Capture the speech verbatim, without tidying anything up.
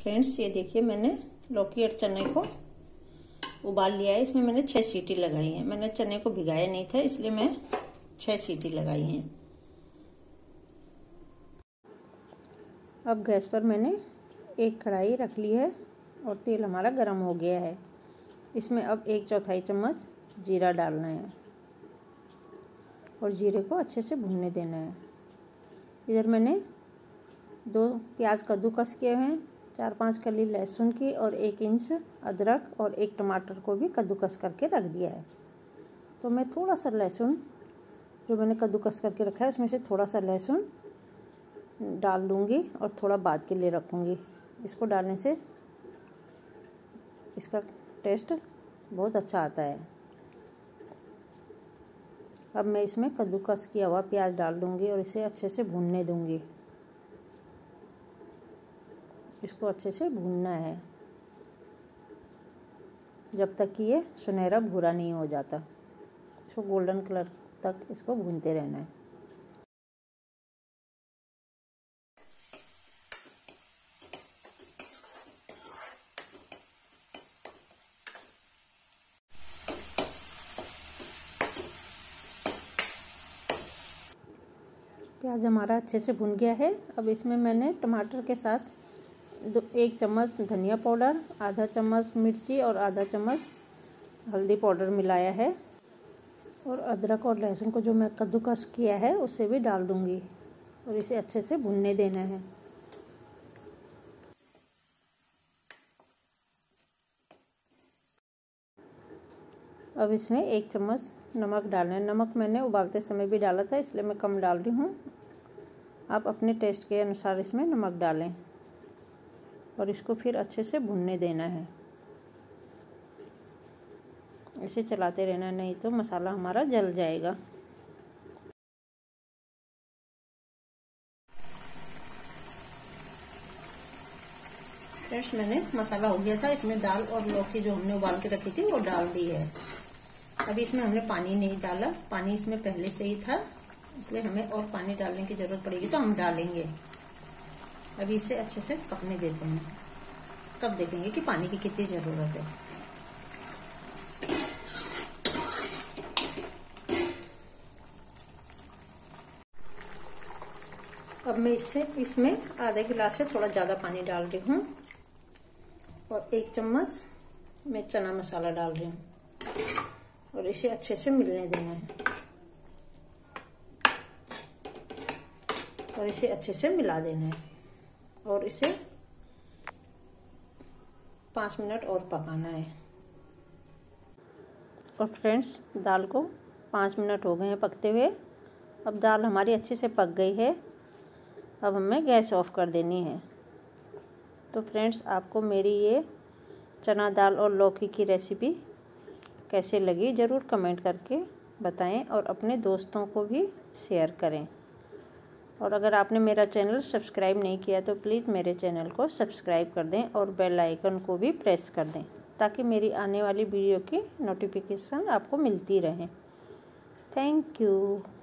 Friends, ये देखिए मैंने लौकी और चने को उबाल लिया है। इसमें मैंने छह सीटी लगाई है। मैंने चने को भिगाया नहीं था, इसलिए मैं छह सीटी लगाई हैं। अब गैस पर मैंने एक कढ़ाई रख ली है और तेल हमारा गर्म हो गया है। इसमें अब एक चौथाई चम्मच जीरा डालना है और जीरे को अच्छे से भूनने देना है। इधर मैंने दो प्याज कद्दूकस किए हैं, चार पांच कली लहसुन की और एक इंच अदरक और एक टमाटर को भी कद्दूकस करके रख दिया है। तो मैं थोड़ा सा लहसुन जो मैंने कद्दूकस करके रखा है उसमें से थोड़ा सा लहसुन डाल दूंगी और थोड़ा बाद के लिए रखूंगी। इसको डालने से इसका टेस्ट बहुत अच्छा आता है। अब मैं इसमें कद्दूकस किया हुआ प्याज डाल दूंगी और इसे अच्छे से भूनने दूंगी। इसको अच्छे से भूनना है जब तक कि ये सुनहरा भूरा नहीं हो जाता। इसको गोल्डन कलर तक इसको भूनते रहना है। प्याज हमारा अच्छे से भुन गया है। अब इसमें मैंने टमाटर के साथ दो एक चम्मच धनिया पाउडर, आधा चम्मच मिर्ची और आधा चम्मच हल्दी पाउडर मिलाया है और अदरक और लहसुन को जो मैं कद्दूकस किया है उससे भी डाल दूंगी और इसे अच्छे से भुनने देना है। अब इसमें एक चम्मच नमक डालना है। नमक मैंने उबालते समय भी डाला था, इसलिए मैं कम डाल रही हूँ। आप अपने टेस्ट के अनुसार इसमें नमक डालें और इसको फिर अच्छे से भुनने देना है। इसे चलाते रहना, नहीं तो मसाला हमारा जल जाएगा। फ्रेंड्स, मैंने मसाला हो गया था। इसमें दाल और लौकी जो हमने उबाल के रखी थी वो डाल दी है। अभी इसमें हमने पानी नहीं डाला, पानी इसमें पहले से ही था, इसलिए हमें और पानी डालने की जरूरत पड़ेगी तो हम डालेंगे। अभी इसे अच्छे से पकने देते हैं, तब देखेंगे कि पानी की कितनी जरूरत है। अब मैं इससे इसमें आधे गिलास से थोड़ा ज्यादा पानी डाल रही हूँ और एक चम्मच मैं चना मसाला डाल रही हूँ और इसे अच्छे से मिलने देना है और इसे अच्छे से मिला देना है और इसे पाँच मिनट और पकाना है। और फ्रेंड्स, दाल को पाँच मिनट हो गए हैं पकते हुए। अब दाल हमारी अच्छे से पक गई है। अब हमें गैस ऑफ कर देनी है। तो फ्रेंड्स, आपको मेरी ये चना दाल और लौकी की रेसिपी कैसे लगी ज़रूर कमेंट करके बताएं और अपने दोस्तों को भी शेयर करें। और अगर आपने मेरा चैनल सब्सक्राइब नहीं किया तो प्लीज़ मेरे चैनल को सब्सक्राइब कर दें और बेल आइकन को भी प्रेस कर दें ताकि मेरी आने वाली वीडियो की नोटिफिकेशन आपको मिलती रहे। Thank you.